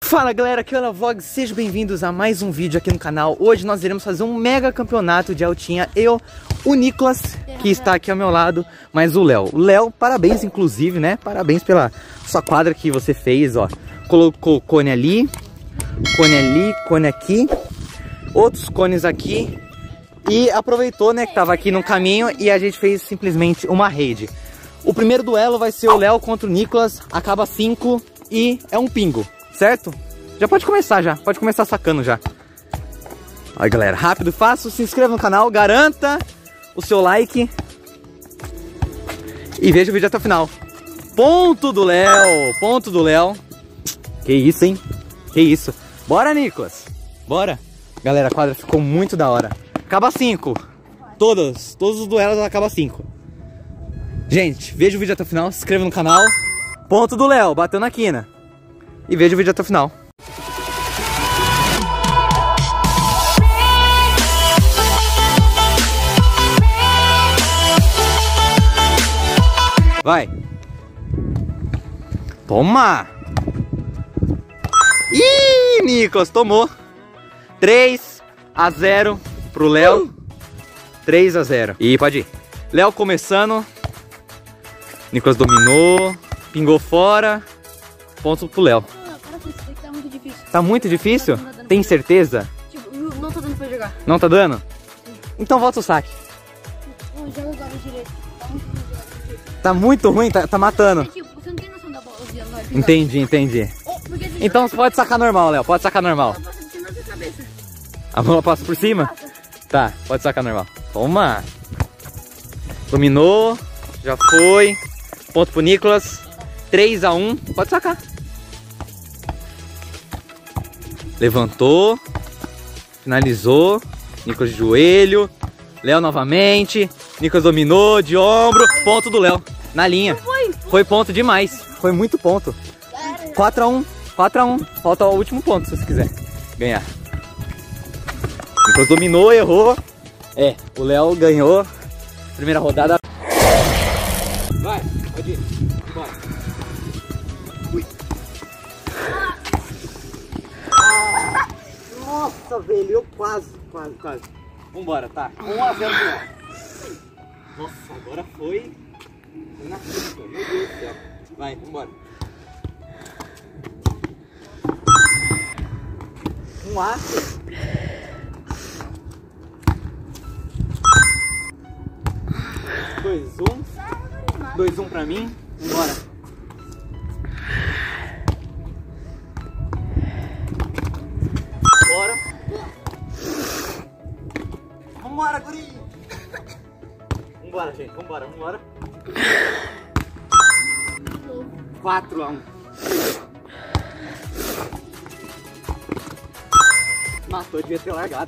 Fala galera, aqui é o Ana, sejam bem-vindos a mais um vídeo aqui no canal. Hoje nós iremos fazer um mega campeonato de altinha. Eu, o Nicolas, que está aqui ao meu lado, mas o Léo, parabéns inclusive, né? Parabéns pela sua quadra que você fez, ó. Colocou cone ali, cone aqui, outros cones aqui. E aproveitou, né, que tava aqui no caminho e a gente fez simplesmente uma rede. O primeiro duelo vai ser o Léo contra o Nicolas, acaba 5 e é um pingo. Certo? Já pode começar pode começar sacando já. Olha galera, rápido e fácil, se inscreva no canal, garanta o seu like e veja o vídeo até o final. Ponto do Léo. Que isso, hein? Que isso. Bora, Nicolas. Bora. Galera, a quadra ficou muito da hora. Acaba 5. Todos os duelos acaba 5. Gente, veja o vídeo até o final, se inscreva no canal. Ponto do Léo, bateu na quina. E veja o vídeo até o final. Vai. Toma. Ih, Nicolas, tomou. 3-0 pro Léo. 3-0. E pode ir. Léo começando. Nicolas dominou. Pingou fora. Ponto pro Léo. Tá muito difícil. Tá muito difícil? Tem certeza? Tipo, não tá dando pra jogar. Não tá dando? Então volta o saque. Não, já jogava direito. Tá muito ruim jogar direito. Tá muito ruim? Tá matando. É, tipo, você não tem noção da bola. Entendi. Então você pode sacar normal, Léo. Pode sacar normal. A bola passa por cima? Tá, pode sacar normal. Toma. Dominou. Já foi. Ponto pro Nicolas. 3-1. Pode sacar. Levantou. Finalizou. Nicolas de joelho. Léo novamente. Nicolas dominou de ombro. Ponto do Léo. Na linha. Foi ponto demais. Foi muito ponto. 4-1. Falta o último ponto se você quiser ganhar. Nicolas dominou, errou. É, o Léo ganhou. Primeira rodada. Vai, pode ir. Bora. Nossa, velho, eu quase. Vambora, tá? 1-0 pro Léo. Nossa, agora foi na frente, meu Deus do céu. Vai, vambora. 1-A. 2-1 pra mim. Vambora. Vambora, guri! Vambora, gente, vambora. 4-1. Matou, devia ter largado.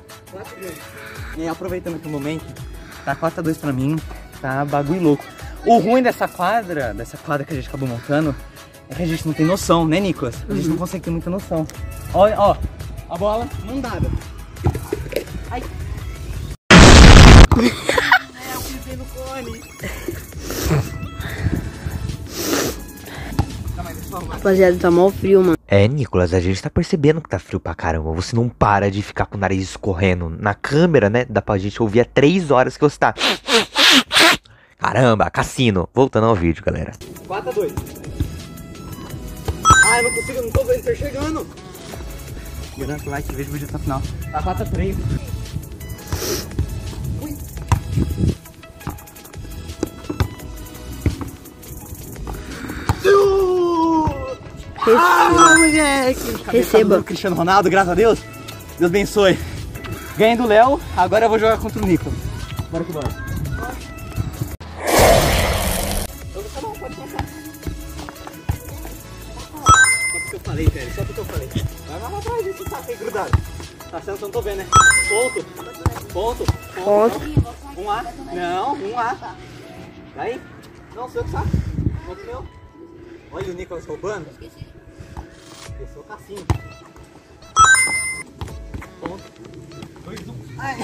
E aproveitando aqui o momento, tá 4-2 pra mim, tá bagulho louco. O ruim dessa quadra que a gente acabou montando, é que a gente não tem noção, né, Nicolas? A gente não consegue ter muita noção. Ó, a bola mandada. Ai. Eu pisei no cone. Rapaziada, tá mal frio, mano. É, Nicolas, a gente tá percebendo que tá frio pra caramba. Você não para de ficar com o nariz escorrendo. Na câmera, né, dá pra gente ouvir há 3 horas que você tá... Caramba, cassino. Voltando ao vídeo, galera. 4-2. Ai, não consigo, não tô vendo, tá chegando. Garanta o like, veja o vídeo até o final. Tá 4-3. Ui. Ah, moleque! Receba. Do Cristiano Ronaldo, graças a Deus. Deus abençoe. Ganhei do Léo, agora eu vou jogar contra o Nico. Bora que bora. Pode passar. Só porque eu falei, velho. Só porque eu falei. Vai lá atrás desse saco aí grudado. Tá certo, eu não tô vendo, né? Ponto. 1-A. Não, 1-A. Daí? Não, seu que sabe. Ponto meu. Olha o Nicolas roubando. Esqueceu o cassino. Ponto. 2-1. Ai.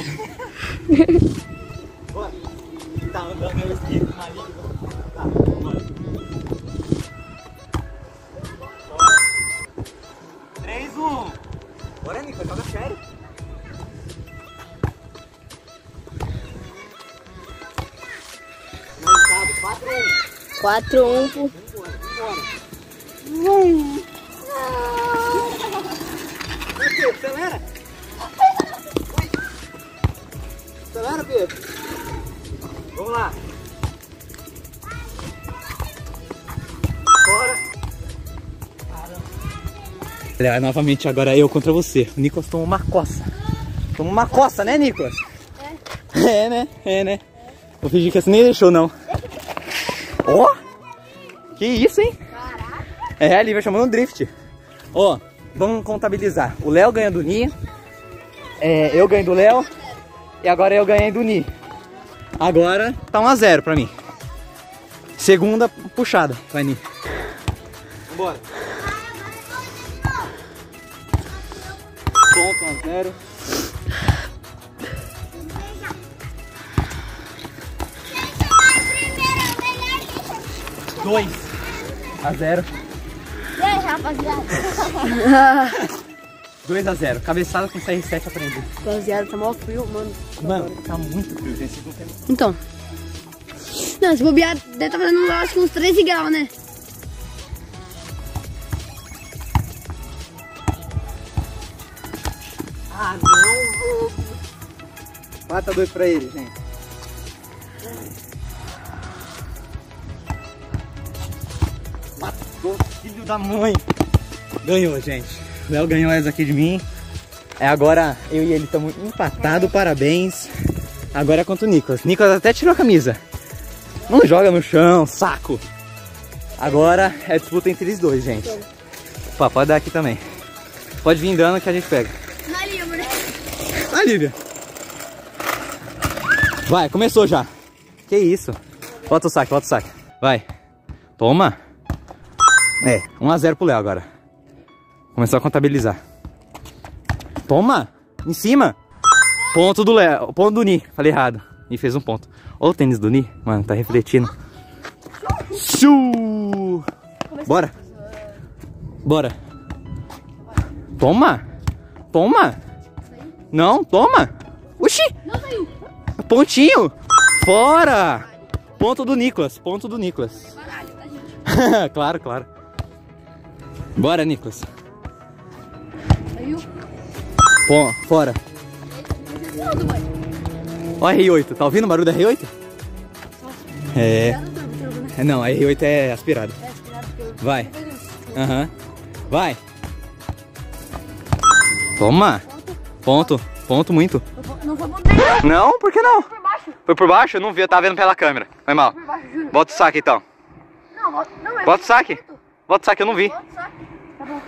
Bora. Tá andando meu espírito maligno. Tá, bora. um. Bora, Nicolas, joga sério. 4-1. Acelera. Acelera, Pedro. Vamos lá. Bora. Olha, novamente agora eu contra você. O Nicolas tomou uma coça. Tomou uma coça, né, Nicolas? É, né? É, né? Vou fingir que você nem deixou, não. Ó! Oh, que isso, hein? Caraca! É, ali vai chamando um drift. Ó, oh, vamos contabilizar. O Léo ganha do Ni. Eu ganho do Léo. E agora eu ganhei do Ni. Agora tá 1-0 pra mim. Segunda puxada, vai, Ni. Vambora. Ponto 1-0. 2-0. E aí, rapaziada? 2-0. Cabeçada com CR7 aprendeu. Rapaziada, tá mó frio, mano. Mano, tá muito frio, gente. Vocês não tem... Então. Não, se bobear, deve estar fazendo, acho que uns 13 graus, né? Ah, não. 4-2 pra ele, gente. Matou, filho da mãe. Ganhou, gente. O Léo ganhou essa aqui de mim. Agora eu e ele estamos empatados, parabéns. Agora é contra o Nicolas. Nicolas até tirou a camisa. Não joga no chão, saco. Agora é disputa entre eles dois, gente. Opa, pode dar aqui também. Pode vir dando que a gente pega. Na Lívia, né? Ah, Lívia. Vai, começou já. Que isso? Bota o saque, bota o saque. Vai. Toma. 1-0 pro Léo agora. Começou a contabilizar. Toma. Em cima. Ponto do Léo. Ponto do Ni. Falei errado. Ni fez um ponto. Olha o tênis do Ni. Mano, tá refletindo. Shoo! Bora. Bora. Toma. Toma. Não, toma. Oxi. Não saiu. Pontinho. Fora. Ponto do Nicolas. Ponto do Nicolas. Caralho, tá, gente? Claro, claro. Bora, Nicolas. Saiu. Pô, fora. Não, vai. Ó a R8. Tá ouvindo o barulho da R8? É. Não, a R8 é aspirada. É, aspirado pelo... Vai. Aham. Vai. Toma. Ponto. Ponto muito. Não foi bom dele, Não, por que não? por baixo. Foi por baixo? Eu não vi, eu tava vendo pela câmera. Foi mal. Por baixo, juro. Bota o saque então. Não, não é. Bota o saque. Bota o saque, eu não vi. Bota o saque. Tá bom.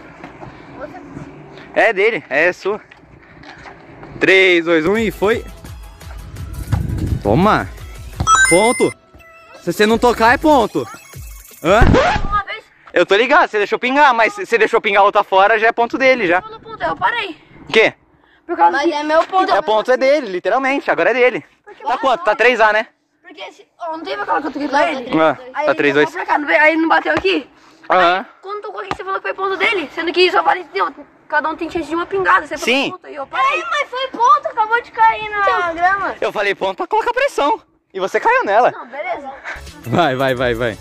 É dele, é sua. 3, 2, 1 e foi. Toma. Ponto. Se você não tocar, é ponto. Hã? Uma vez. Eu tô ligado, você deixou pingar, mas se você deixou pingar outra fora, já é ponto dele, já. No ponto, eu parei. O quê? Por causa Mas é meu ponto. É ponto, é dele, literalmente, agora é dele. Tá quanto? Tá 3A, né? Porque se... Oh, não teve aquela que eu toquei pra ele? Ah, Aí tá ele 3, 2. tocou pra cá, não veio- aí ele não bateu aqui? Aham. Quando tocou aqui, você falou que foi ponto dele, sendo que só vale... Cada um tem chance de uma pingada, você Sim. falou ponto aí, eu parei. Mas foi ponto, acabou de cair na grama. Eu falei ponto pra colocar pressão. E você caiu nela. Não, beleza. Vai.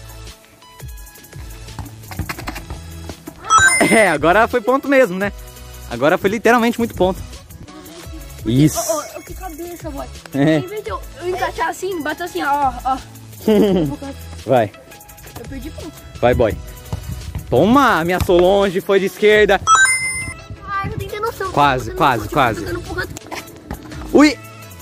É, agora foi ponto mesmo, né? Agora foi literalmente muito ponto. Isso. Oh, que cabeça, boy. É. Em vez de eu encaixar assim, bater assim, ó. Vai. Eu perdi ponto. Vai, boy. Toma, ameaçou longe, foi de esquerda. Ai, eu tenho que ter noção. Quase. Jogando pro canto. Ui.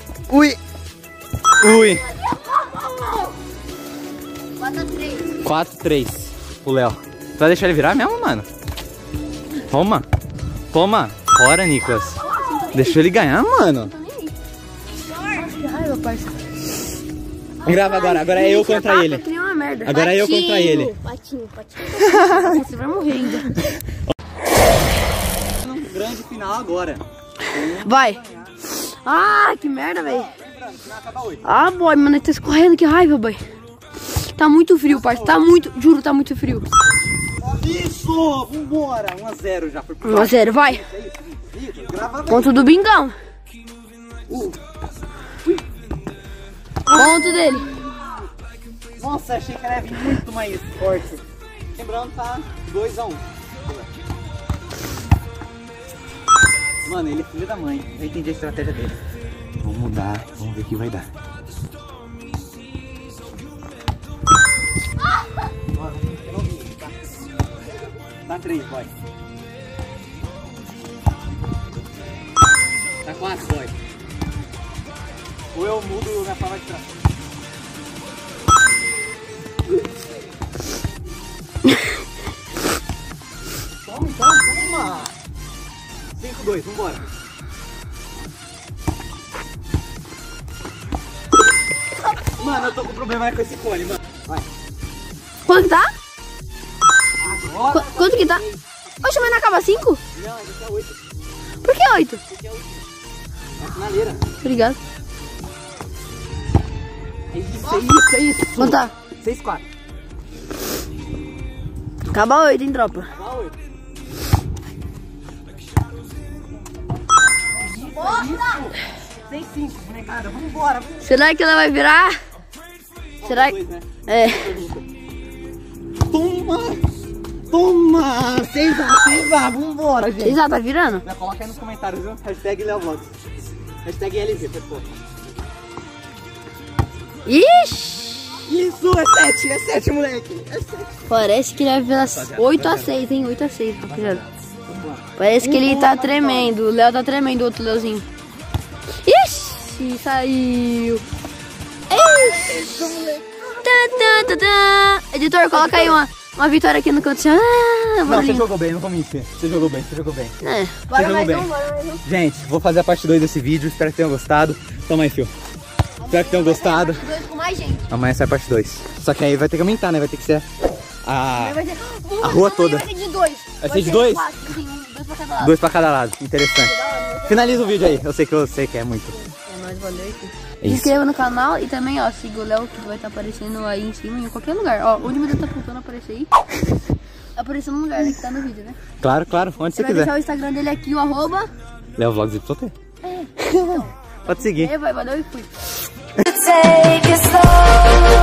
4-3. 4-3 o Léo. Tu vai deixar ele virar mesmo, mano? Toma. Fora, Nicolas. Deixou ele ganhar, mano. Que raiva, parça. Grava agora é eu contra ele. Que nem uma merda. Agora é eu contra ele. Patinho. Você vai morrer ainda. Grande final agora. Vai. Ah, que merda, velho. Ah, boy, mano, ele tá escorrendo, que raiva, boy. Tá muito frio, parça. Tá muito, juro, tá muito frio. Isso! Vambora! 1 a 0 já. 1 a 0, vai. Isso, grava bem. Ponto do Bingão. Ponto dele. Nossa, achei que era vir muito mais forte. Lembrando, tá 2 a 1. Mano, ele é filho da mãe. Eu entendi a estratégia dele. Vamos mudar, vamos ver o que vai dar. Tá 3, boy. Tá 4, boy. Ou eu mudo minha forma de trás. Toma! 5-2, vambora. Mano, eu tô com problema com esse cone, mano. Vai. Quanto que tá? Agora. Quanto que tá? Oxe, mas não acaba 5? Não, ainda tá 8. Por que 8? Porque é 8. É a finaleira. Obrigado. É isso. Quanto tá? 6-4. Acaba 8, hein, tropa? Acaba 8. Bora! 6-5, molecada. Vambora. Será que ela vai virar? Será que... Né? É. Toma! 6-6, vambora, gente. 6 tá virando? Já coloca aí nos comentários, viu? Hashtag LeoVlogs. Hashtag LV, pessoal. Ixi! Isso, é 7, moleque. É 7. Parece que ele vai virar 8 a 6, hein? 8 a 6, rapaziada. Parece que ele tá tremendo. O Léo tá tremendo, o outro Léozinho. Ixi! Saiu! Ixi! Editor, coloca aí uma vitória aqui no canto. Não, você jogou bem, não vou mentir. Você jogou bem. É. Bora mais um. Gente, vou fazer a parte 2 desse vídeo. Espero que tenham gostado. Toma aí, fio. Espero que tenham gostado. Com mais gente. Amanhã sai a parte 2. Só que aí vai ter que aumentar, né? Vai ter que ser a rua toda. Vai ser de 2. Vai ser de 2? 2 pra cada lado. 2 pra cada lado. Interessante. Finaliza o vídeo aí. Eu sei que você quer muito. É nóis, valeu. É Se isso. inscreva no canal e também, ó, siga o Léo que vai estar aparecendo aí em cima, em qualquer lugar. Ó, onde meu dedo tá apontando aparecer aí. Aparecendo no lugar, né, que tá no vídeo, né? Claro, onde você Vai quiser. deixar o Instagram dele aqui, o arroba. LeoVlogs YT. É, então. Pode seguir. Valeu e fui. Take it slow.